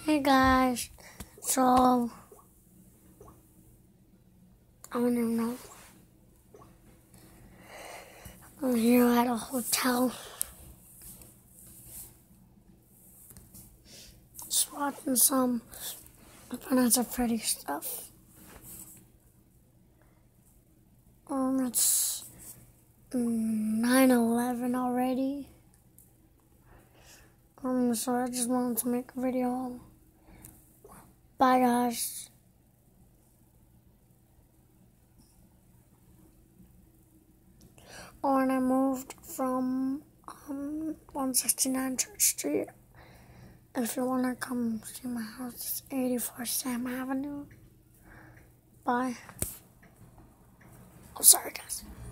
Hey guys, so I don't even know. I'm here at a hotel, just watching some Vanessa Freddy stuff. It's 9/11 already. So I just wanted to make a video. Bye guys. And I moved from 169 Church Street. If you wanna come see my house, it's 84 Sam Avenue. Bye. Oh, sorry guys.